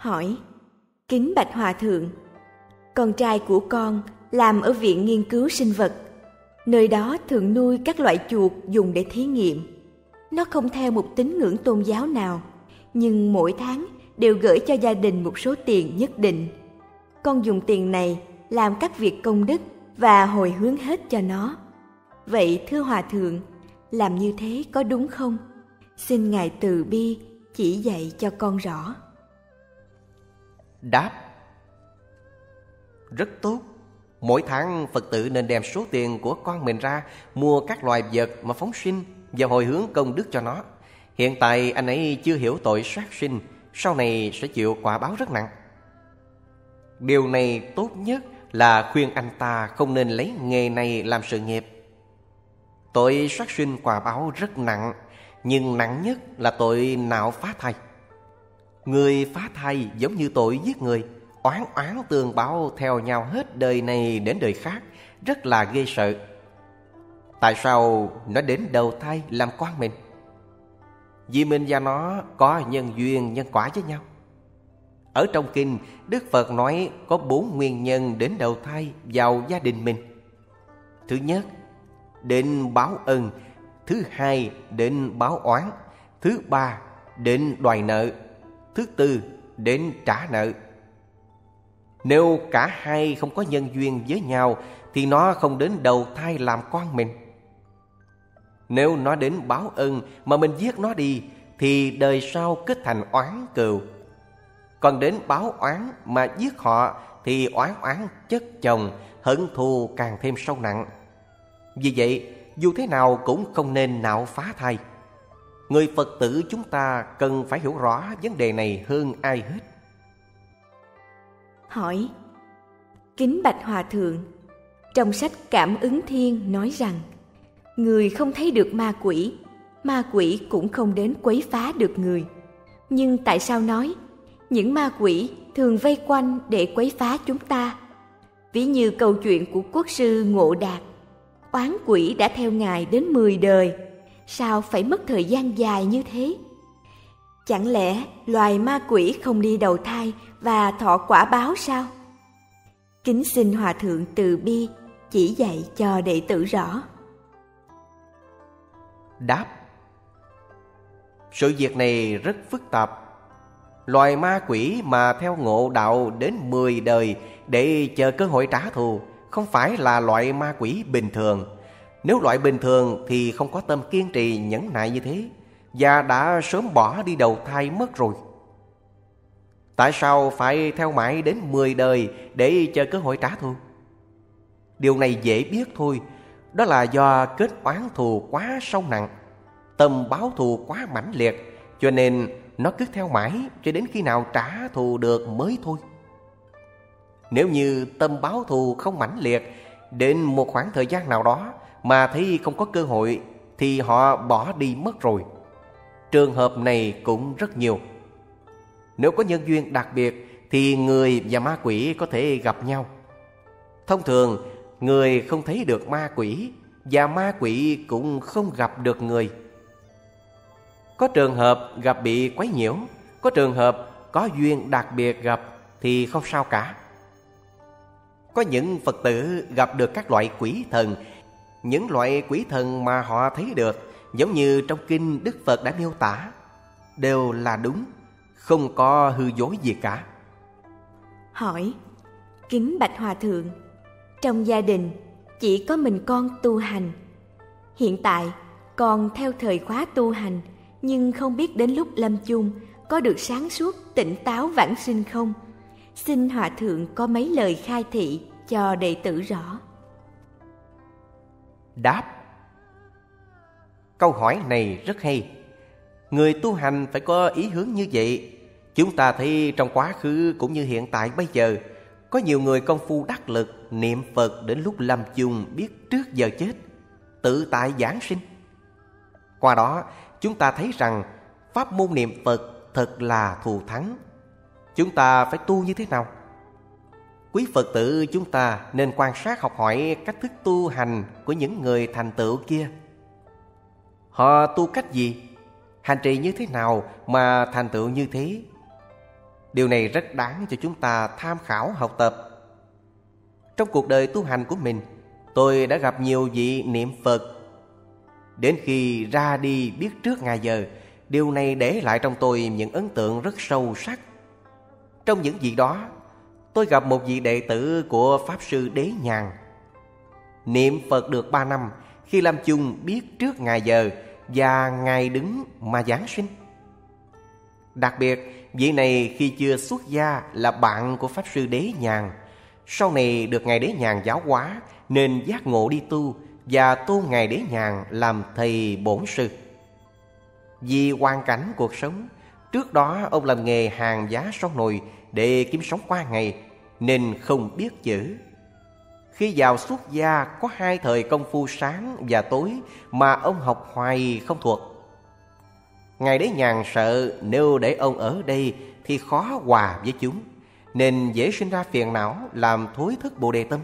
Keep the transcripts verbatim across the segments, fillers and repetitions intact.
Hỏi: Kính bạch hòa thượng, con trai của con làm ở viện nghiên cứu sinh vật. Nơi đó thường nuôi các loại chuột dùng để thí nghiệm. Nó không theo một tín ngưỡng tôn giáo nào, nhưng mỗi tháng đều gửi cho gia đình một số tiền nhất định. Con dùng tiền này làm các việc công đức và hồi hướng hết cho nó. Vậy thưa hòa thượng, làm như thế có đúng không? Xin ngài từ bi chỉ dạy cho con rõ. Đáp: Rất tốt. Mỗi tháng Phật tử nên đem số tiền của con mình ra mua các loài vật mà phóng sinh và hồi hướng công đức cho nó. Hiện tại anh ấy chưa hiểu tội sát sinh, sau này sẽ chịu quả báo rất nặng. Điều này tốt nhất là khuyên anh ta không nên lấy nghề này làm sự nghiệp. Tội sát sinh quả báo rất nặng, nhưng nặng nhất là tội nạo phá thai. Người phá thai giống như tội giết người, oán oán tương báo theo nhau hết đời này đến đời khác, rất là ghê sợ. Tại sao nó đến đầu thai làm con mình? Vì mình và nó có nhân duyên nhân quả với nhau. Ở trong kinh, Đức Phật nói có bốn nguyên nhân đến đầu thai vào gia đình mình. Thứ nhất, đến báo ân. Thứ hai, đến báo oán. Thứ ba, đến đòi nợ. Thứ tư, đến trả nợ. Nếu cả hai không có nhân duyên với nhau thì nó không đến đầu thai làm con mình. Nếu nó đến báo ân mà mình giết nó đi thì đời sau kết thành oán cừu. Còn đến báo oán mà giết họ thì oán oán chất chồng, hận thù càng thêm sâu nặng. Vì vậy, dù thế nào cũng không nên nạo phá thai. Người Phật tử chúng ta cần phải hiểu rõ vấn đề này hơn ai hết. Hỏi: Kính bạch hòa thượng, trong sách Cảm ứng Thiên nói rằng người không thấy được ma quỷ, ma quỷ cũng không đến quấy phá được người. Nhưng tại sao nói những ma quỷ thường vây quanh để quấy phá chúng ta? Ví như câu chuyện của quốc sư Ngộ Đạt, oán quỷ đã theo ngài đến mười đời, sao phải mất thời gian dài như thế? Chẳng lẽ loài ma quỷ không đi đầu thai và thọ quả báo sao? Kính xin hòa thượng từ bi chỉ dạy cho đệ tử rõ. Đáp: Sự việc này rất phức tạp. Loài ma quỷ mà theo ngộ đạo đến mười đời để chờ cơ hội trả thù không phải là loại ma quỷ bình thường. Nếu loại bình thường thì không có tâm kiên trì nhẫn nại như thế, và đã sớm bỏ đi đầu thai mất rồi. Tại sao phải theo mãi đến mười đời để chờ cơ hội trả thù? Điều này dễ biết thôi. Đó là do kết oán thù quá sâu nặng, tâm báo thù quá mãnh liệt, cho nên nó cứ theo mãi cho đến khi nào trả thù được mới thôi. Nếu như tâm báo thù không mãnh liệt, đến một khoảng thời gian nào đó mà thấy không có cơ hội thì họ bỏ đi mất rồi. Trường hợp này cũng rất nhiều. Nếu có nhân duyên đặc biệt thì người và ma quỷ có thể gặp nhau. Thông thường, người không thấy được ma quỷ và ma quỷ cũng không gặp được người. Có trường hợp gặp bị quấy nhiễu, có trường hợp có duyên đặc biệt gặp thì không sao cả. Có những Phật tử gặp được các loại quỷ thần. Những loại quỷ thần mà họ thấy được, giống như trong kinh Đức Phật đã miêu tả, đều là đúng, không có hư dối gì cả. Hỏi: Kính bạch hòa thượng, trong gia đình chỉ có mình con tu hành. Hiện tại con theo thời khóa tu hành, nhưng không biết đến lúc lâm chung có được sáng suốt tỉnh táo vãng sinh không? Xin hòa thượng có mấy lời khai thị cho đệ tử rõ. Đáp: Câu hỏi này rất hay. Người tu hành phải có ý hướng như vậy. Chúng ta thấy trong quá khứ cũng như hiện tại bây giờ, có nhiều người công phu đắc lực, niệm Phật đến lúc lâm chung biết trước giờ chết, tự tại giảng sinh. Qua đó chúng ta thấy rằng pháp môn niệm Phật thật là thù thắng. Chúng ta phải tu như thế nào? Quý Phật tử chúng ta nên quan sát học hỏi cách thức tu hành của những người thành tựu kia. Họ tu cách gì? Hành trì như thế nào mà thành tựu như thế? Điều này rất đáng cho chúng ta tham khảo học tập. Trong cuộc đời tu hành của mình, tôi đã gặp nhiều vị niệm Phật. Đến khi ra đi biết trước ngày giờ, điều này để lại trong tôi những ấn tượng rất sâu sắc. Trong những vị đó, tôi gặp một vị đệ tử của Pháp Sư Đế Nhàn. Niệm Phật được ba năm, khi lâm chung biết trước ngày giờ và ngày đứng mà giáng sinh. Đặc biệt, vị này khi chưa xuất gia là bạn của Pháp Sư Đế Nhàn. Sau này được Ngài Đế Nhàn giáo hóa nên giác ngộ đi tu và tôn Ngài Đế Nhàn làm thầy bổn sư. Vì hoàn cảnh cuộc sống, trước đó ông làm nghề hàng giá sâu nồi để kiếm sống qua ngày nên không biết chữ. Khi vào xuất gia có hai thời công phu sáng và tối mà ông học hoài không thuộc. Ngài Đế Nhàn sợ nếu để ông ở đây thì khó hòa với chúng, nên dễ sinh ra phiền não làm thối thức Bồ Đề tâm.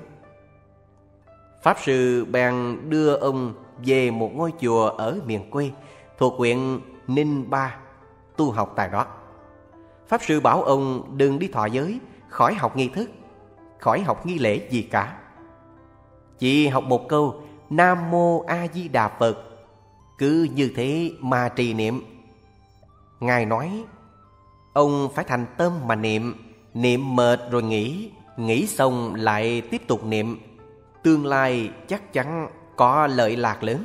Pháp Sư bèn đưa ông về một ngôi chùa ở miền quê thuộc huyện Ninh Ba tu học tại đó. Pháp Sư bảo ông đừng đi thọ giới, khỏi học nghi thức, khỏi học nghi lễ gì cả. Chỉ học một câu Nam Mô A Di Đà Phật, cứ như thế mà trì niệm. Ngài nói, ông phải thành tâm mà niệm, niệm mệt rồi nghỉ, nghỉ xong lại tiếp tục niệm. Tương lai chắc chắn có lợi lạc lớn.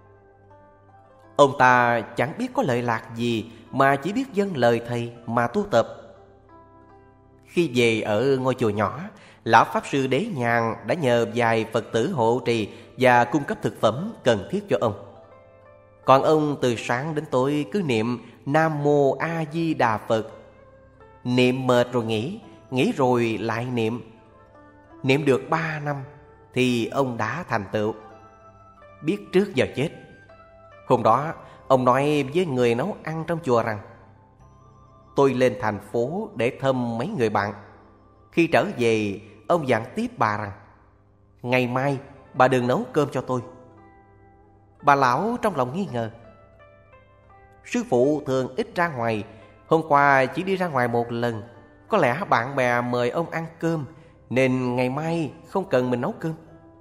Ông ta chẳng biết có lợi lạc gì mà chỉ biết dâng lời thầy mà tu tập. Khi về ở ngôi chùa nhỏ, Lão Pháp Sư Đế Nhàn đã nhờ vài Phật tử hộ trì và cung cấp thực phẩm cần thiết cho ông. Còn ông từ sáng đến tối cứ niệm Nam Mô A Di Đà Phật. Niệm mệt rồi nghỉ, nghỉ rồi lại niệm. Niệm được ba năm thì ông đã thành tựu, biết trước giờ chết. Hôm đó ông nói với người nấu ăn trong chùa rằng, tôi lên thành phố để thăm mấy người bạn. Khi trở về, ông dặn tiếp bà rằng, ngày mai bà đừng nấu cơm cho tôi. Bà lão trong lòng nghi ngờ. Sư phụ thường ít ra ngoài, hôm qua chỉ đi ra ngoài một lần. Có lẽ bạn bè mời ông ăn cơm, nên ngày mai không cần mình nấu cơm.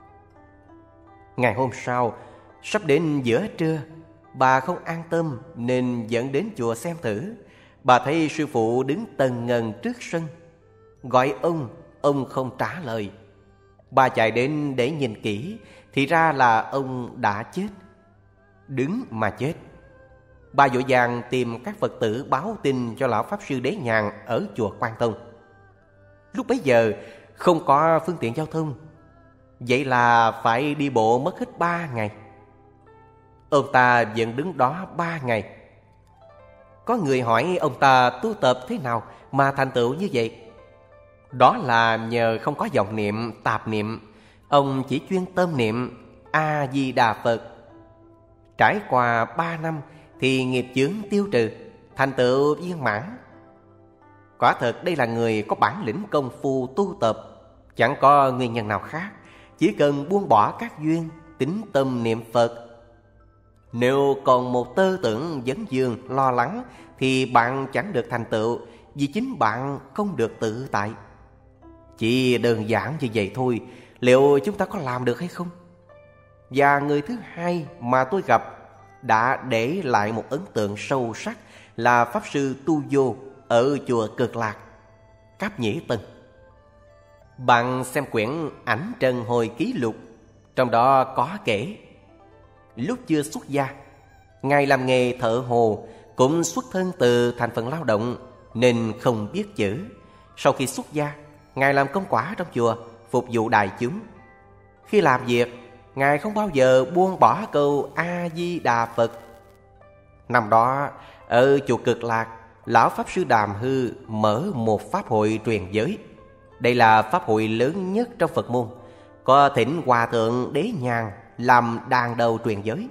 Ngày hôm sau, sắp đến giữa trưa, bà không an tâm nên dẫn đến chùa xem thử. Bà thấy sư phụ đứng tần ngần trước sân, gọi ông, ông không trả lời. Bà chạy đến để nhìn kỹ, thì ra là ông đã chết, đứng mà chết. Bà vội vàng tìm các Phật tử báo tin cho Lão Pháp Sư Đế Nhàn ở chùa Quan Tông. Lúc bấy giờ không có phương tiện giao thông, vậy là phải đi bộ mất hết ba ngày. Ông ta vẫn đứng đó ba ngày. Có người hỏi ông ta tu tập thế nào mà thành tựu như vậy. Đó là nhờ không có vọng niệm, tạp niệm. Ông chỉ chuyên tâm niệm A-di-đà Phật. Trải qua ba năm thì nghiệp chướng tiêu trừ, thành tựu viên mãn. Quả thật đây là người có bản lĩnh công phu tu tập. Chẳng có nguyên nhân nào khác, chỉ cần buông bỏ các duyên, tín tâm niệm Phật. Nếu còn một tơ tưởng vấn vương lo lắng thì bạn chẳng được thành tựu, vì chính bạn không được tự tại. Chỉ đơn giản như vậy thôi, liệu chúng ta có làm được hay không? Và người thứ hai mà tôi gặp đã để lại một ấn tượng sâu sắc là Pháp Sư Tu Vô ở chùa Cực Lạc, Cáp Nhĩ Tân. Bạn xem quyển Ảnh Trần Hồi Ký Lục, trong đó có kể lúc chưa xuất gia, Ngài làm nghề thợ hồ, cũng xuất thân từ thành phần lao động nên không biết chữ. Sau khi xuất gia, Ngài làm công quả trong chùa, phục vụ đại chúng. Khi làm việc, Ngài không bao giờ buông bỏ câu A-di-đà Phật. Năm đó, ở chùa Cực Lạc, Lão Pháp Sư Đàm Hư mở một pháp hội truyền giới. Đây là pháp hội lớn nhất trong Phật môn, có thỉnh Hòa Thượng Đế Nhàn làm đàn đầu truyền giới.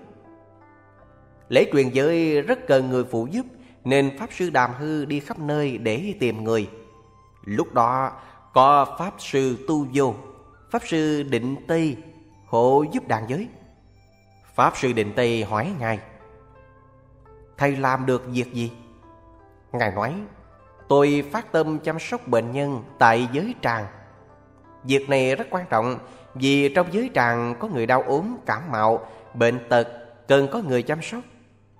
Lễ truyền giới rất cần người phụ giúp, nên Pháp Sư Đàm Hư đi khắp nơi để tìm người. Lúc đó có Pháp Sư Tu Vô, Pháp Sư Định Tây hộ giúp đàn giới. Pháp Sư Định Tây hỏi Ngài, thầy làm được việc gì? Ngài nói, Tôi phát tâm chăm sóc bệnh nhân tại giới tràng. Việc này rất quan trọng, vì trong giới tràng có người đau ốm, cảm mạo, bệnh tật, cần có người chăm sóc.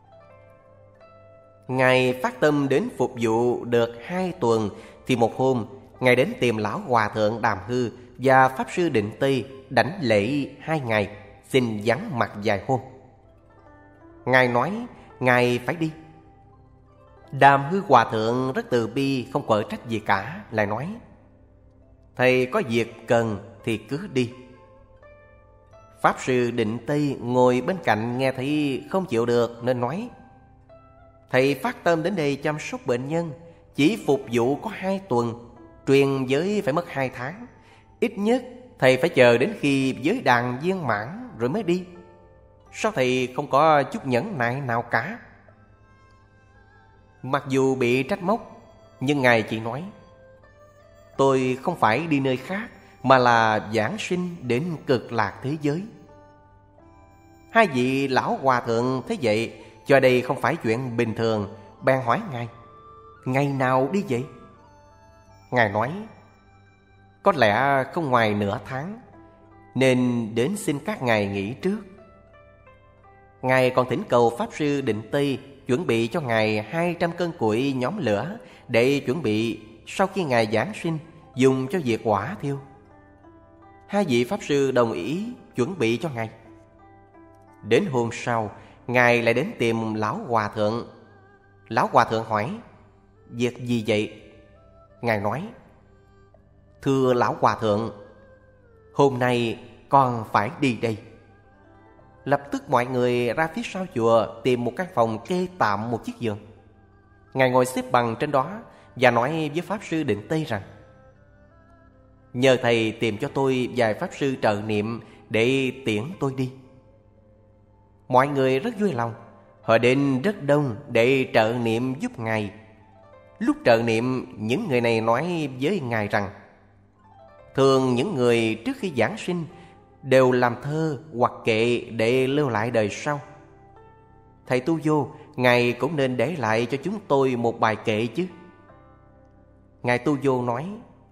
Ngài phát tâm đến phục vụ được hai tuần, thì một hôm Ngài đến tìm lão hòa thượng Đàm Hư và pháp sư Định Tây đảnh lễ hai ngày, xin vắng mặt vài hôm. Ngài nói Ngài phải đi. Đàm Hư hòa thượng rất từ bi, không quở trách gì cả, lại nói: thầy có việc cần thì cứ đi. Pháp sư Định Tây ngồi bên cạnh nghe thấy không chịu được nên nói: thầy phát tâm đến đây chăm sóc bệnh nhân, chỉ phục vụ có hai tuần, truyền giới phải mất hai tháng. Ít nhất thầy phải chờ đến khi giới đàn viên mãn rồi mới đi. Sao thầy không có chút nhẫn nại nào cả? Mặc dù bị trách móc, nhưng Ngài chỉ nói: tôi không phải đi nơi khác, mà là giảng sinh đến cực lạc thế giới. Hai vị lão hòa thượng thấy vậy, cho đây không phải chuyện bình thường, bèn hỏi Ngài: ngày nào đi vậy? Ngài nói: có lẽ không ngoài nửa tháng, nên đến xin các ngài nghỉ trước. Ngài còn thỉnh cầu Pháp sư Định Tây chuẩn bị cho Ngài hai trăm cân củi nhóm lửa, để chuẩn bị sau khi Ngài giảng sinh dùng cho việc hỏa thiêu. Hai vị Pháp sư đồng ý chuẩn bị cho Ngài. Đến hôm sau, Ngài lại đến tìm lão hòa thượng. Lão hòa thượng hỏi: việc gì vậy? Ngài nói: thưa lão hòa thượng, hôm nay con phải đi đây. Lập tức mọi người ra phía sau chùa tìm một căn phòng kê tạm một chiếc giường. Ngài ngồi xếp bằng trên đó và nói với Pháp sư Định Tây rằng: nhờ thầy tìm cho tôi vài Pháp sư trợ niệm để tiễn tôi đi. Mọi người rất vui lòng, họ đến rất đông để trợ niệm giúp Ngài. Lúc trợ niệm, những người này nói với Ngài rằng: thường những người trước khi giảng sinh đều làm thơ hoặc kệ để lưu lại đời sau. Thầy Tu Vô, Ngài cũng nên để lại cho chúng tôi một bài kệ chứ. Ngài Tu Vô nói: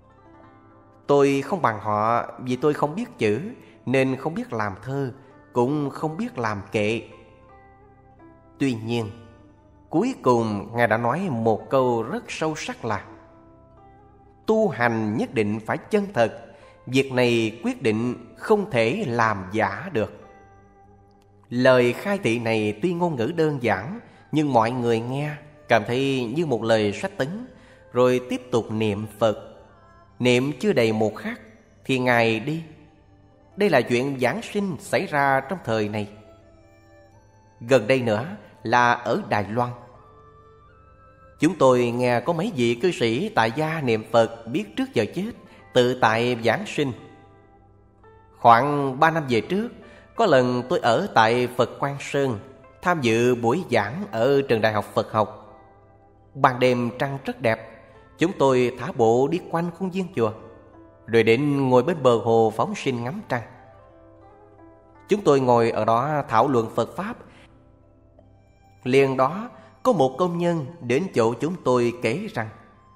tôi không bằng họ, vì tôi không biết chữ, nên không biết làm thơ, cũng không biết làm kệ. Tuy nhiên, cuối cùng Ngài đã nói một câu rất sâu sắc là: tu hành nhất định phải chân thật, việc này quyết định không thể làm giả được. Lời khai thị này tuy ngôn ngữ đơn giản, nhưng mọi người nghe cảm thấy như một lời sách tấn, rồi tiếp tục niệm Phật. Niệm chưa đầy một khắc thì Ngài đi. Đây là chuyện giảng sinh xảy ra trong thời này. Gần đây nữa là ở Đài Loan. Chúng tôi nghe có mấy vị cư sĩ tại gia niệm Phật biết trước giờ chết, tự tại giảng sinh. Khoảng ba năm về trước, có lần tôi ở tại Phật Quang Sơn, tham dự buổi giảng ở trường Đại học Phật học. Ban đêm trăng rất đẹp, chúng tôi thả bộ đi quanh khuôn viên chùa, rồi đến ngồi bên bờ hồ phóng sinh ngắm trăng. Chúng tôi ngồi ở đó thảo luận Phật Pháp. Liền đó có một công nhân đến chỗ chúng tôi kể rằng: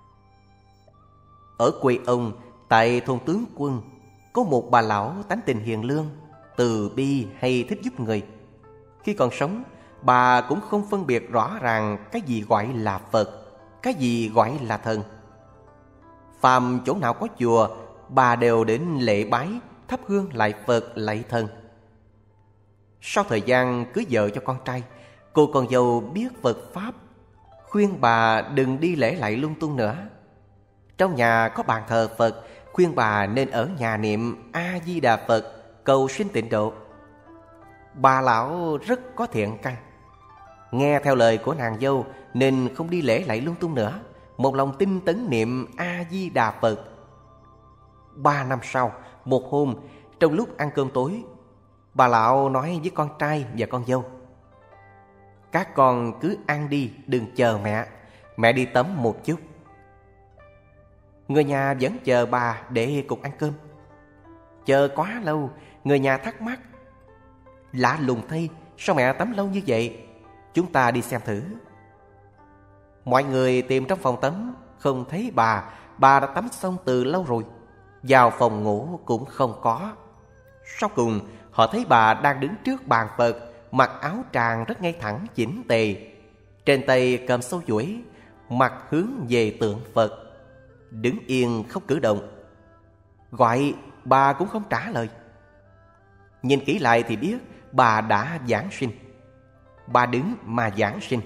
ở quê ông tại thôn Tướng Quân có một bà lão tánh tình hiền lương, từ bi hay thích giúp người. Khi còn sống, bà cũng không phân biệt rõ ràng cái gì gọi là Phật, cái gì gọi là thần. Phàm chỗ nào có chùa, bà đều đến lễ bái, thắp hương lạy Phật lạy thần. Sau thời gian cưới vợ cho con trai, cô con dâu biết Phật Pháp, khuyên bà đừng đi lễ lạy lung tung nữa. Trong nhà có bàn thờ Phật, khuyên bà nên ở nhà niệm A-di-đà Phật, cầu sinh tịnh độ. Bà lão rất có thiện căn, nghe theo lời của nàng dâu nên không đi lễ lạy lung tung nữa, một lòng tinh tấn niệm A-di-đà Phật. Ba năm sau, một hôm, trong lúc ăn cơm tối, bà lão nói với con trai và con dâu: các con cứ ăn đi, đừng chờ mẹ, mẹ đi tắm một chút. Người nhà vẫn chờ bà để cùng ăn cơm. Chờ quá lâu, người nhà thắc mắc: lạ lùng thay, sao mẹ tắm lâu như vậy? Chúng ta đi xem thử. Mọi người tìm trong phòng tắm, không thấy bà. Bà đã tắm xong từ lâu rồi. Vào phòng ngủ cũng không có. Sau cùng họ thấy bà đang đứng trước bàn Phật, mặc áo tràng rất ngay thẳng chỉnh tề, trên tay cầm sâu chuỗi, mặt hướng về tượng Phật, đứng yên không cử động. Gọi bà cũng không trả lời. Nhìn kỹ lại thì biết bà đã giảng sinh. Bà đứng mà giảng sinh.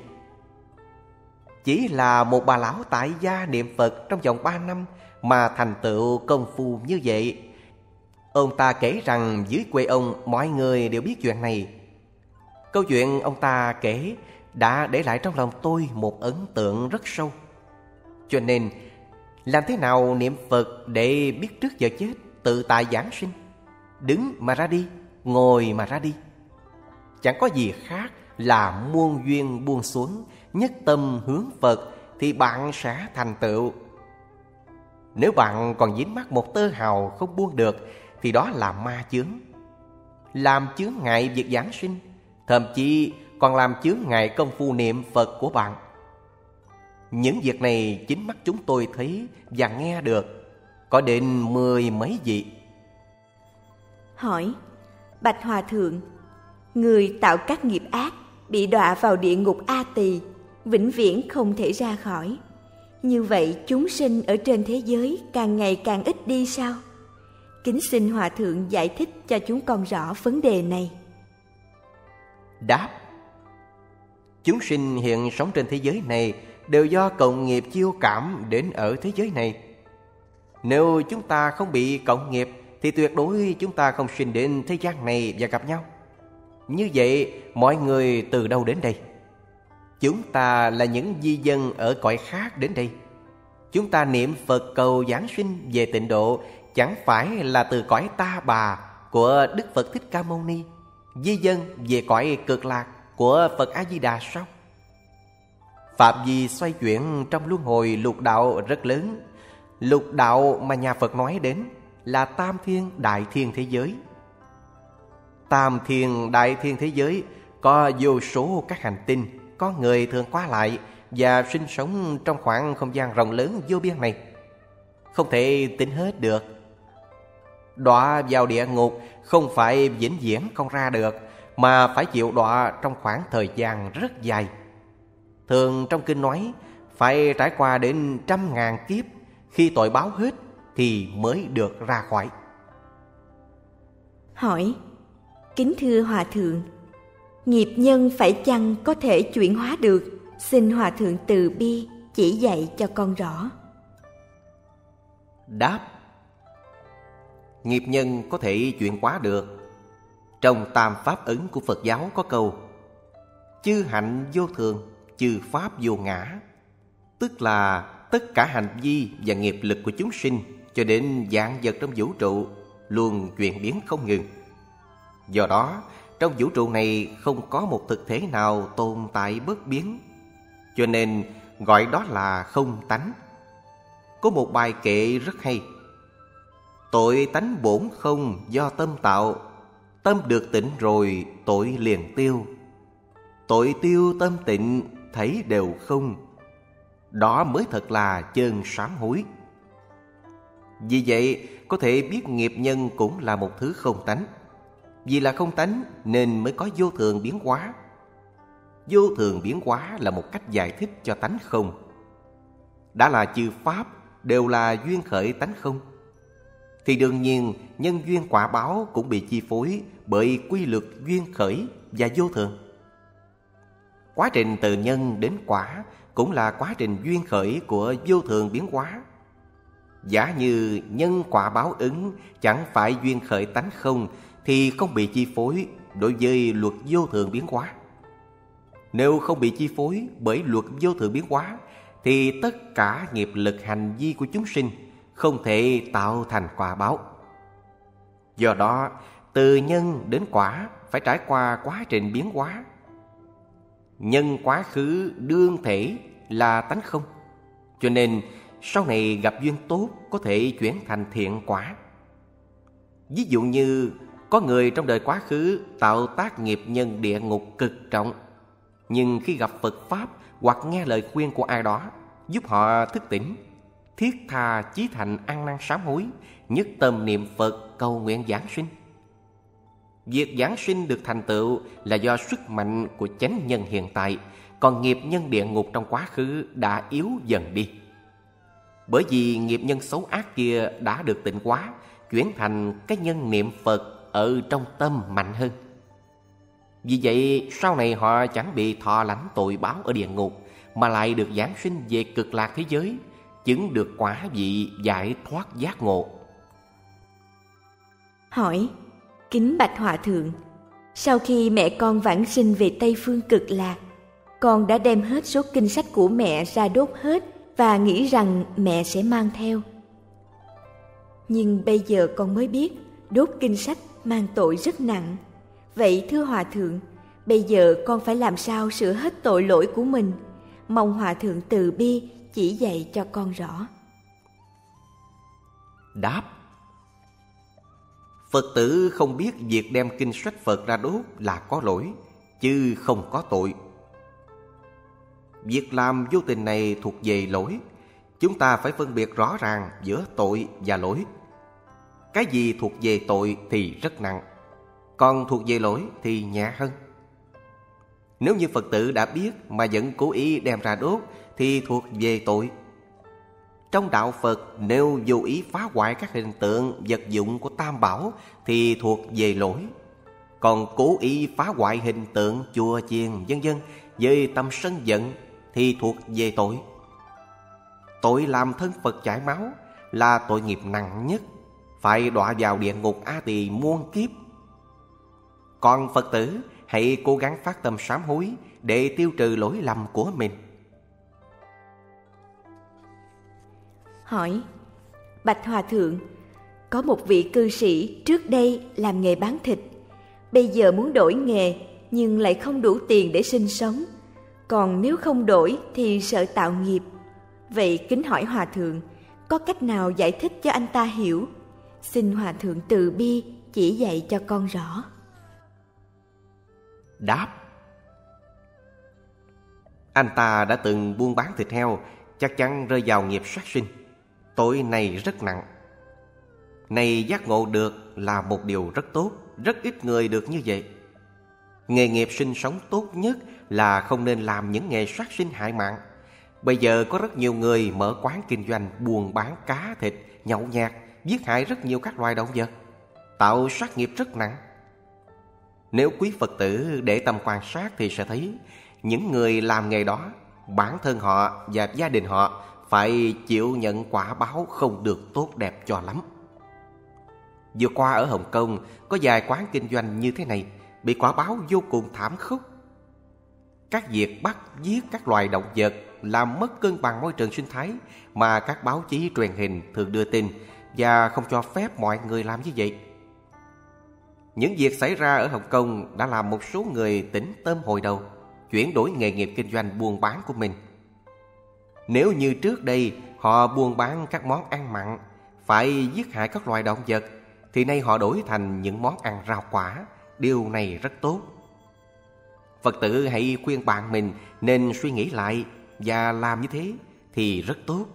Chỉ là một bà lão tại gia niệm Phật trong vòng ba năm mà thành tựu công phu như vậy. Ông ta kể rằng dưới quê ông mọi người đều biết chuyện này. Câu chuyện ông ta kể đã để lại trong lòng tôi một ấn tượng rất sâu. Cho nên làm thế nào niệm Phật để biết trước giờ chết, tự tại giảng sinh, đứng mà ra đi, ngồi mà ra đi. Chẳng có gì khác là muôn duyên buông xuống, nhất tâm hướng Phật thì bạn sẽ thành tựu. Nếu bạn còn dính mắc một tơ hào không buông được thì đó là ma chướng, làm chướng ngại việc giảng sinh, thậm chí còn làm chướng ngại công phu niệm Phật của bạn. Những việc này chính mắt chúng tôi thấy và nghe được, có đến mười mấy vị. Hỏi: Bạch Hòa Thượng, người tạo các nghiệp ác bị đọa vào địa ngục A Tỳ, vĩnh viễn không thể ra khỏi. Như vậy chúng sinh ở trên thế giới càng ngày càng ít đi sao? Kính xin Hòa Thượng giải thích cho chúng con rõ vấn đề này. Đáp: chúng sinh hiện sống trên thế giới này đều do cộng nghiệp chiêu cảm đến ở thế giới này. Nếu chúng ta không bị cộng nghiệp thì tuyệt đối chúng ta không sinh đến thế gian này và gặp nhau. Như vậy mọi người từ đâu đến đây? Chúng ta là những di dân ở cõi khác đến đây. Chúng ta niệm Phật cầu giảng sinh về tịnh độ chẳng phải là từ cõi Ta Bà của Đức Phật Thích Ca Mâu Ni, di dân về cõi Cực Lạc của Phật A Di Đà sao? Phạm vi xoay chuyển trong luân hồi lục đạo rất lớn. Lục đạo mà nhà Phật nói đến là Tam Thiên Đại Thiên thế giới. Tam Thiên Đại Thiên thế giới có vô số các hành tinh, có người thường qua lại và sinh sống trong khoảng không gian rộng lớn vô biên này, không thể tính hết được. Đọa vào địa ngục không phải vĩnh viễn không ra được, mà phải chịu đọa trong khoảng thời gian rất dài. Thường trong kinh nói phải trải qua đến trăm ngàn kiếp, khi tội báo hết thì mới được ra khỏi. Hỏi: Kính thưa Hòa Thượng, nghiệp nhân phải chăng có thể chuyển hóa được? Xin Hòa Thượng từ bi chỉ dạy cho con rõ. Đáp: nghiệp nhân có thể chuyển hóa được. Trong Tam Pháp Ấn của Phật giáo có câu: chư hạnh vô thường, chư pháp vô ngã. Tức là tất cả hành vi và nghiệp lực của chúng sinh cho đến vạn vật trong vũ trụ luôn chuyển biến không ngừng. Do đó trong vũ trụ này không có một thực thể nào tồn tại bất biến, cho nên gọi đó là không tánh. Có một bài kệ rất hay: tội tánh bổn không do tâm tạo, tâm được tịnh rồi tội liền tiêu. Tội tiêu tâm tịnh thấy đều không, đó mới thật là chân sám hối. Vì vậy có thể biết nghiệp nhân cũng là một thứ không tánh. Vì là không tánh nên mới có vô thường biến hóa. Vô thường biến hóa là một cách giải thích cho tánh không. Đã là chư pháp đều là duyên khởi tánh không, thì đương nhiên nhân duyên quả báo cũng bị chi phối bởi quy luật duyên khởi và vô thường. Quá trình từ nhân đến quả cũng là quá trình duyên khởi của vô thường biến hóa. Giả như nhân quả báo ứng chẳng phải duyên khởi tánh không thì không bị chi phối đối với luật vô thường biến hóa. Nếu không bị chi phối bởi luật vô thường biến hóa thì tất cả nghiệp lực hành vi của chúng sinh không thể tạo thành quả báo. Do đó từ nhân đến quả phải trải qua quá trình biến hóa. Nhân quá khứ đương thể là tánh không, cho nên sau này gặp duyên tốt có thể chuyển thành thiện quả. Ví dụ như có người trong đời quá khứ tạo tác nghiệp nhân địa ngục cực trọng, nhưng khi gặp Phật Pháp hoặc nghe lời khuyên của ai đó giúp họ thức tỉnh, thiết tha chí thành ăn năn sám hối, nhất tâm niệm Phật cầu nguyện giảng sinh. Việc giảng sinh được thành tựu là do sức mạnh của chánh nhân hiện tại, còn nghiệp nhân địa ngục trong quá khứ đã yếu dần đi. Bởi vì nghiệp nhân xấu ác kia đã được tịnh hóa, chuyển thành cái nhân niệm Phật ở trong tâm mạnh hơn. Vì vậy sau này họ chẳng bị thọ lãnh tội báo ở địa ngục, mà lại được giáng sinh về cực lạc thế giới, chứng được quả vị giải thoát giác ngộ. Hỏi: kính bạch Hòa Thượng, sau khi mẹ con vãng sinh về Tây Phương Cực Lạc, con đã đem hết số kinh sách của mẹ ra đốt hết và nghĩ rằng mẹ sẽ mang theo. Nhưng bây giờ con mới biết đốt kinh sách mang tội rất nặng. Vậy thưa Hòa Thượng, bây giờ con phải làm sao sửa hết tội lỗi của mình? Mong Hòa Thượng từ bi chỉ dạy cho con rõ. Đáp: Phật tử không biết việc đem kinh sách Phật ra đốt là có lỗi, chứ không có tội. Việc làm vô tình này thuộc về lỗi. Chúng ta phải phân biệt rõ ràng giữa tội và lỗi. Cái gì thuộc về tội thì rất nặng, còn thuộc về lỗi thì nhẹ hơn. Nếu như Phật tử đã biết mà vẫn cố ý đem ra đốt thì thuộc về tội. Trong đạo Phật, nếu vô ý phá hoại các hình tượng vật dụng của Tam Bảo thì thuộc về lỗi. Còn cố ý phá hoại hình tượng chùa chiền vân vân với tâm sân giận thì thuộc về tội. Tội làm thân Phật chảy máu là tội nghiệp nặng nhất, phải đọa vào địa ngục A Tỳ muôn kiếp. Còn Phật tử hãy cố gắng phát tâm sám hối để tiêu trừ lỗi lầm của mình. Hỏi: bạch Hòa Thượng, có một vị cư sĩ trước đây làm nghề bán thịt, bây giờ muốn đổi nghề nhưng lại không đủ tiền để sinh sống. Còn nếu không đổi thì sợ tạo nghiệp. Vậy kính hỏi Hòa Thượng, có cách nào giải thích cho anh ta hiểu? Xin Hòa Thượng từ bi chỉ dạy cho con rõ. Đáp: anh ta đã từng buôn bán thịt heo, chắc chắn rơi vào nghiệp sát sinh. Tội này rất nặng. Này giác ngộ được là một điều rất tốt, rất ít người được như vậy. Nghề nghiệp sinh sống tốt nhất là không nên làm những nghề sát sinh hại mạng. Bây giờ có rất nhiều người mở quán kinh doanh buôn bán cá thịt, nhậu nhạt, giết hại rất nhiều các loài động vật, tạo sát nghiệp rất nặng. Nếu quý Phật tử để tâm quan sát thì sẽ thấy những người làm nghề đó, bản thân họ và gia đình họ phải chịu nhận quả báo không được tốt đẹp cho lắm. Vừa qua ở Hồng Kông có vài quán kinh doanh như thế này, bị quả báo vô cùng thảm khốc. Các việc bắt giết các loài động vật làm mất cân bằng môi trường sinh thái mà các báo chí truyền hình thường đưa tin, và không cho phép mọi người làm như vậy. Những việc xảy ra ở Hồng Kông đã làm một số người tỉnh tâm hồi đầu, chuyển đổi nghề nghiệp kinh doanh buôn bán của mình. Nếu như trước đây họ buôn bán các món ăn mặn, phải giết hại các loài động vật, thì nay họ đổi thành những món ăn rau quả. Điều này rất tốt. Phật tử hãy khuyên bạn mình nên suy nghĩ lại và làm như thế thì rất tốt.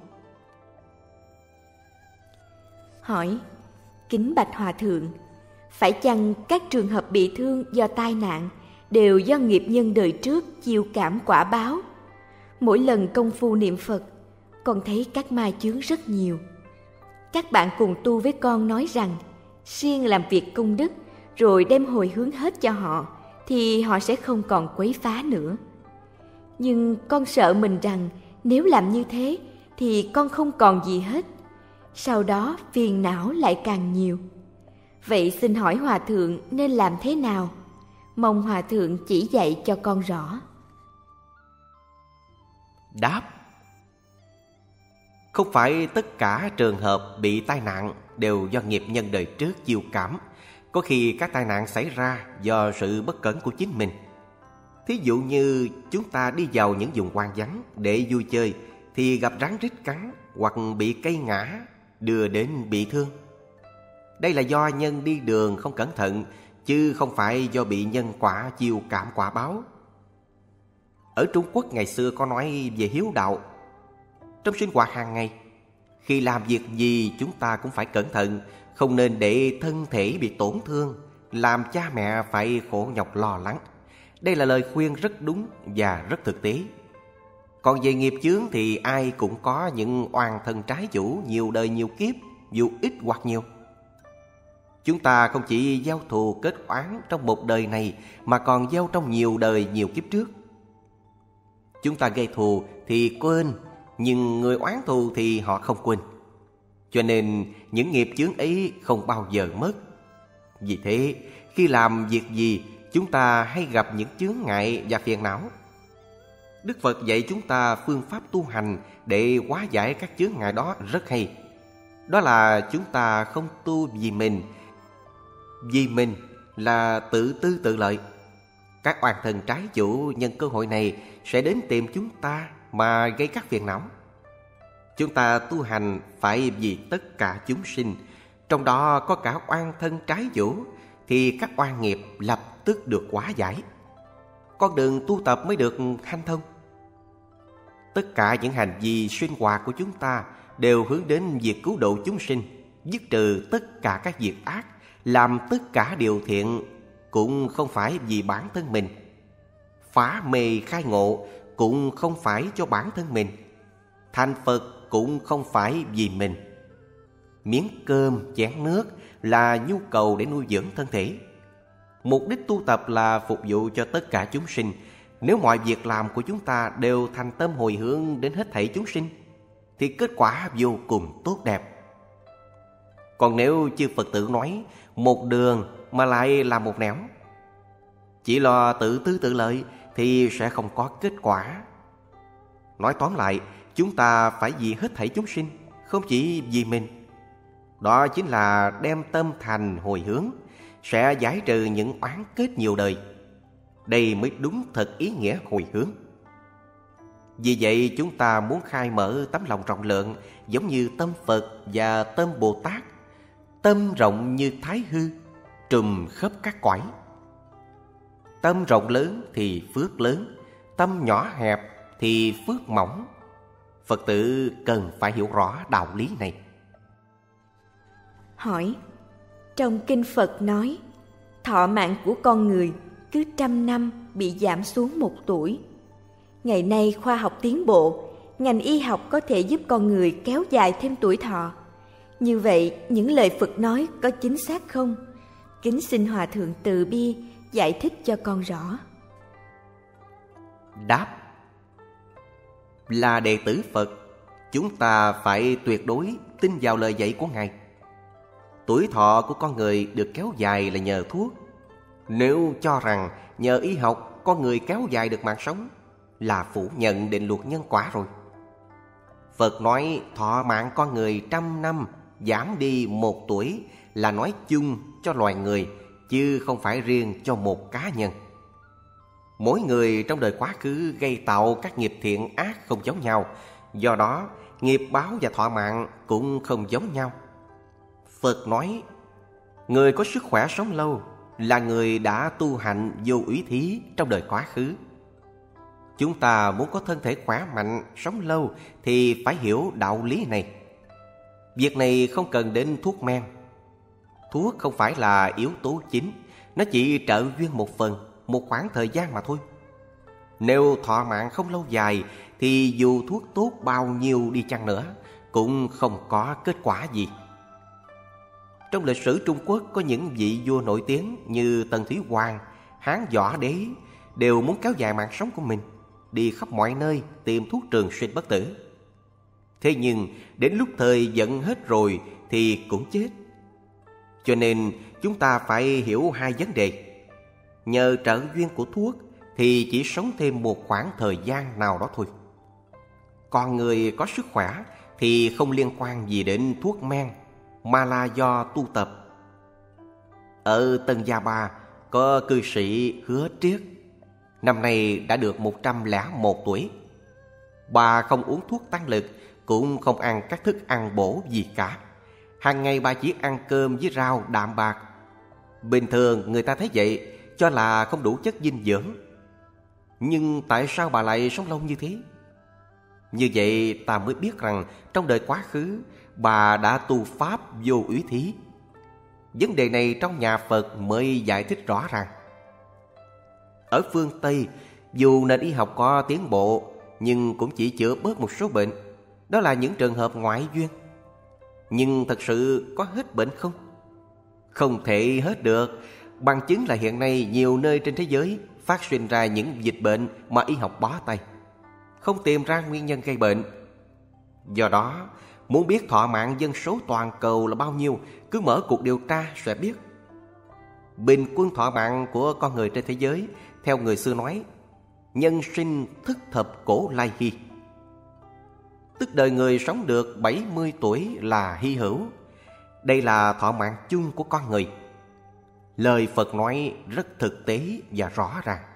Hỏi: kính bạch Hòa Thượng, phải chăng các trường hợp bị thương do tai nạn đều do nghiệp nhân đời trước chiêu cảm quả báo? Mỗi lần công phu niệm Phật, con thấy các ma chướng rất nhiều. Các bạn cùng tu với con nói rằng siêng làm việc công đức rồi đem hồi hướng hết cho họ thì họ sẽ không còn quấy phá nữa. Nhưng con sợ mình rằng nếu làm như thế thì con không còn gì hết, sau đó phiền não lại càng nhiều. Vậy xin hỏi Hòa Thượng nên làm thế nào? Mong Hòa Thượng chỉ dạy cho con rõ. Đáp: không phải tất cả trường hợp bị tai nạn đều do nghiệp nhân đời trước chiêu cảm. Có khi các tai nạn xảy ra do sự bất cẩn của chính mình. Thí dụ như chúng ta đi vào những vùng hoang vắng để vui chơi thì gặp rắn rít cắn hoặc bị cây ngã đưa đến bị thương. Đây là do nhân đi đường không cẩn thận, chứ không phải do bị nhân quả chiêu cảm quả báo. Ở Trung Quốc ngày xưa có nói về hiếu đạo. Trong sinh hoạt hàng ngày, Khi làm việc gì chúng ta cũng phải cẩn thận, không nên để thân thể bị tổn thương, làm cha mẹ phải khổ nhọc lo lắng. Đây là lời khuyên rất đúng và rất thực tế. Còn về nghiệp chướng thì ai cũng có những oan thân trái chủ nhiều đời nhiều kiếp, dù ít hoặc nhiều. Chúng ta không chỉ gieo thù kết oán trong một đời này, mà còn gieo trong nhiều đời nhiều kiếp trước. Chúng ta gây thù thì quên, nhưng người oán thù thì họ không quên. Cho nên những nghiệp chướng ấy không bao giờ mất. Vì thế, khi làm việc gì, chúng ta hay gặp những chướng ngại và phiền não. Đức Phật dạy chúng ta phương pháp tu hành để hóa giải các chướng ngại đó rất hay. Đó là chúng ta không tu vì mình. Vì mình là tự tư tự lợi. Các oan thần trái chủ nhân cơ hội này sẽ đến tìm chúng ta mà gây các phiền não. Chúng ta tu hành phải vì tất cả chúng sinh, trong đó có cả oan thân trái chủ, thì các oan nghiệp lập tức được hóa giải. Con đường tu tập mới được hanh thông. Tất cả những hành vi sinh hoạt của chúng ta đều hướng đến việc cứu độ chúng sinh, dứt trừ tất cả các việc ác, làm tất cả điều thiện cũng không phải vì bản thân mình. Phá mê khai ngộ cũng không phải cho bản thân mình. Thành Phật cũng không phải vì mình. Miếng cơm, chén nước là nhu cầu để nuôi dưỡng thân thể. Mục đích tu tập là phục vụ cho tất cả chúng sinh. Nếu mọi việc làm của chúng ta đều thành tâm hồi hướng đến hết thảy chúng sinh, thì kết quả vô cùng tốt đẹp. Còn nếu chư Phật tử nói một đường mà lại là một nẻo, chỉ lo tự tư tự lợi, thì sẽ không có kết quả. Nói tóm lại, chúng ta phải vì hết thảy chúng sinh, không chỉ vì mình. Đó chính là đem tâm thành hồi hướng, sẽ giải trừ những oán kết nhiều đời. Đây mới đúng thật ý nghĩa hồi hướng. Vì vậy chúng ta muốn khai mở tấm lòng rộng lượng, giống như tâm Phật và tâm Bồ Tát. Tâm rộng như thái hư, trùm khắp các cõi. Tâm rộng lớn thì phước lớn, tâm nhỏ hẹp thì phước mỏng. Phật tử cần phải hiểu rõ đạo lý này. Hỏi: trong kinh Phật nói, thọ mạng của con người cứ trăm năm bị giảm xuống một tuổi. Ngày nay khoa học tiến bộ, ngành y học có thể giúp con người kéo dài thêm tuổi thọ. Như vậy, những lời Phật nói có chính xác không? Kính xin Hòa Thượng từ bi giải thích cho con rõ. Đáp: là đệ tử Phật, chúng ta phải tuyệt đối tin vào lời dạy của Ngài. Tuổi thọ của con người được kéo dài là nhờ thuốc. Nếu cho rằng nhờ y học con người kéo dài được mạng sống, là phủ nhận định luật nhân quả rồi. Phật nói thọ mạng con người trăm năm giảm đi một tuổi là nói chung cho loài người, chứ không phải riêng cho một cá nhân. Mỗi người trong đời quá khứ gây tạo các nghiệp thiện ác không giống nhau, do đó nghiệp báo và thọ mạng cũng không giống nhau. Phật nói người có sức khỏe sống lâu là người đã tu hành vô úy thí trong đời quá khứ. Chúng ta muốn có thân thể khỏe mạnh, sống lâu thì phải hiểu đạo lý này. Việc này không cần đến thuốc men. Thuốc không phải là yếu tố chính, nó chỉ trợ duyên một phần, một khoảng thời gian mà thôi. Nếu thọ mạng không lâu dài thì dù thuốc tốt bao nhiêu đi chăng nữa cũng không có kết quả gì. Trong lịch sử Trung Quốc có những vị vua nổi tiếng như Tần Thủy Hoàng, Hán Võ Đế đều muốn kéo dài mạng sống của mình, đi khắp mọi nơi tìm thuốc trường sinh bất tử. Thế nhưng đến lúc thời giận hết rồi thì cũng chết. Cho nên chúng ta phải hiểu hai vấn đề. Nhờ trợ duyên của thuốc thì chỉ sống thêm một khoảng thời gian nào đó thôi. Còn người có sức khỏe thì không liên quan gì đến thuốc men, mà là do tu tập. Ở Tân Gia Ba có cư sĩ Hứa Triết, năm nay đã được một trăm lẻ một tuổi. Bà không uống thuốc tăng lực, cũng không ăn các thức ăn bổ gì cả. Hàng ngày bà chỉ ăn cơm với rau đạm bạc. Bình thường người ta thấy vậy cho là không đủ chất dinh dưỡng. Nhưng tại sao bà lại sống lâu như thế? Như vậy ta mới biết rằng trong đời quá khứ bà đã tu pháp vô úy thí. Vấn đề này trong nhà Phật mới giải thích rõ ràng. Ở phương Tây, dù nền y học có tiến bộ, nhưng cũng chỉ chữa bớt một số bệnh. Đó là những trường hợp ngoại duyên. Nhưng thật sự có hết bệnh không? Không thể hết được. Bằng chứng là hiện nay nhiều nơi trên thế giới phát sinh ra những dịch bệnh mà y học bó tay, không tìm ra nguyên nhân gây bệnh. Do đó, muốn biết thọ mạng dân số toàn cầu là bao nhiêu, cứ mở cuộc điều tra sẽ biết. Bình quân thọ mạng của con người trên thế giới, theo người xưa nói, nhân sinh thức thập cổ lai hy. Tức đời người sống được bảy mươi tuổi là hy hữu. Đây là thọ mạng chung của con người. Lời Phật nói rất thực tế và rõ ràng.